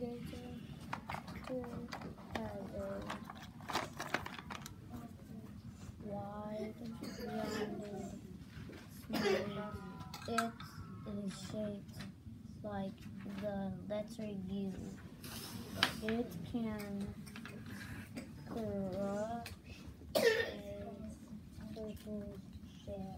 alligator has a wide, rounded snout. It is shaped like the letter U. It can crush a turtle's shell.